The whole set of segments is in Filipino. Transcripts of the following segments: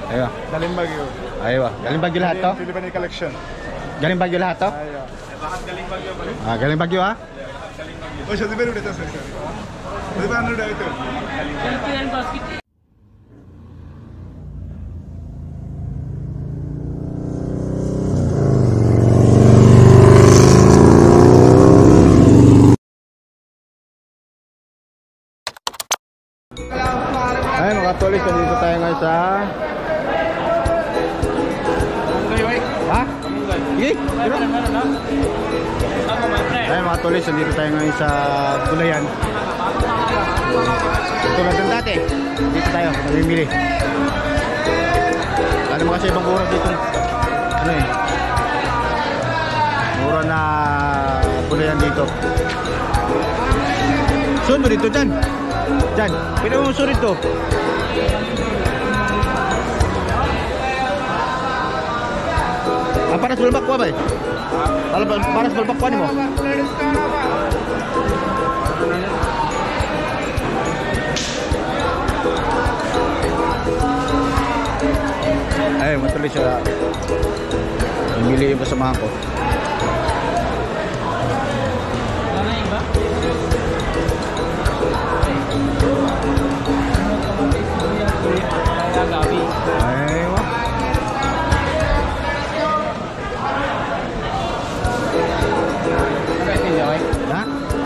Aywa. Galing Baguio. Aywa. Galing Baguio lahat to? Filipino collection. Galing Baguio lahat to? Aywa. Bakit galing Baguio pala? Ah, galing Baguio ha? Oh, siya di ba udah sorry. Di ba ano udah itu? Ay mga tulis, nandito tayo ngayon sa... Ha? Sige, ay mga tulis, nandito tayo ngayon sa Gulayan. Tulad ng dati, dito tayo, namimili. Ano mo kasi ibang mura dito? Ano eh? Mura na Gulayan dito. Saan mo dito dyan? Dyan, pinamumuso rin to. Ah, paras balbak ko ba eh? Paras balbak ko mo? Ay, matuloy siya. Namili yung kasamahan ko. Aywa. Ha?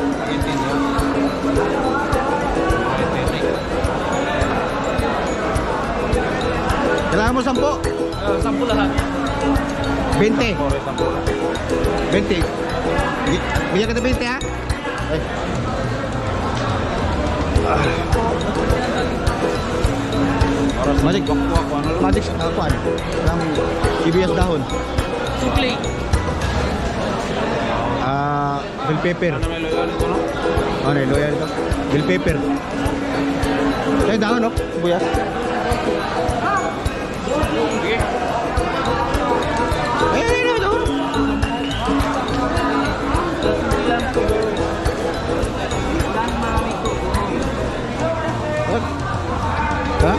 Kailangan mo 10? 10 lahat. 20. 20. Bigyan kita 20 ha? Ay. Magic Magic kuan. Ng CBS dahon. Suklay. Bell pepper. Ano may loyal ito, no? Ano yung loyal ito? Bell pepper. Ay, dahon, no? Buyas. Sige. Ay, dahon. What? Ha?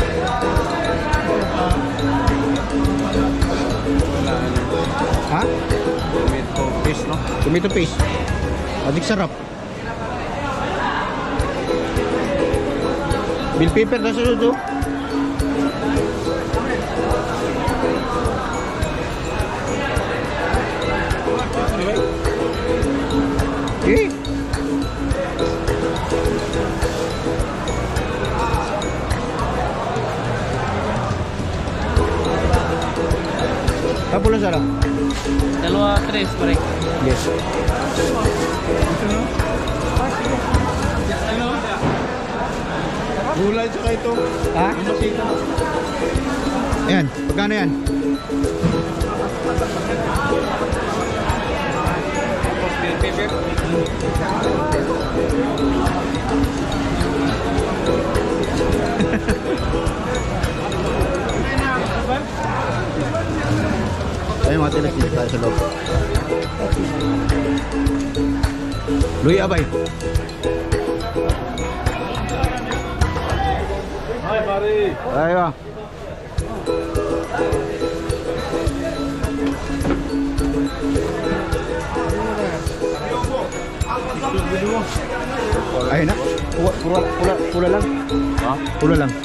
Ha? Tomato paste, no? Tomato paste. Adik sarap. Bell pepper na sunod to. Eh. Kapula sana. Dalawa, 3, correct. Yes. Gulay tsaka ito. Ha? Masita. Ayan, pagkano yan? Tapos bell pepper. Ayun mga tilas dito tayo sa loob. Luy abay. Hi, pare. Ayun. Ayun na. Pula lang. Ha? Pula lang.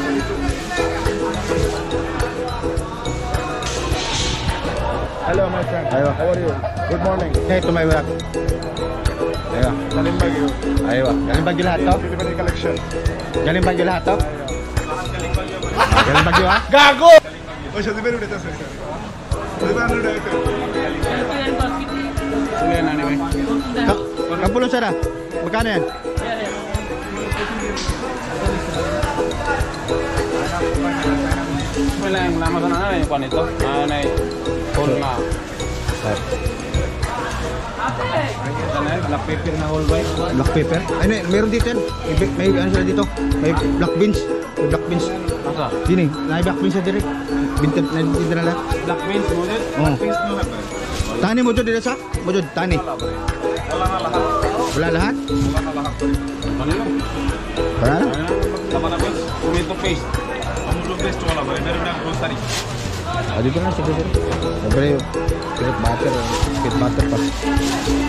Hello, my friend. Aywa. How are you? Good morning. Hey, ito may wala. Ayun. Galing Baguio. Ayun. Galing Baguio lahat to? Filipino collection. Galing Baguio lahat to? Galing Baguio ha? Gago! Oh, siya di ba udah sorry. Di ba ano udah itu? Sila yan, anime. Kapulong sana. Magkano yan? Wala yung lama sa nana, yung kwan ito. Na whole na. Ano yan? Black pepper na whole white. Black pepper? Ay, meron dito yan. May ano sila dito? May black beans. May black beans. Asa? Dini, may black beans na direct. Bintab na dito na lahat. Black beans mo din? Oo. Beans mo ha ba? Tani mo dyan dito sa? Mo dyan, tani. Wala na lahat. Wala lahat? Wala na lahat. Ano yun? Wala na? Ano na? Tama na beans? Tomato paste. Kamu best wala ba? Meron na grocery. Dito na, sige sir. Siyempre, peanut butter pa.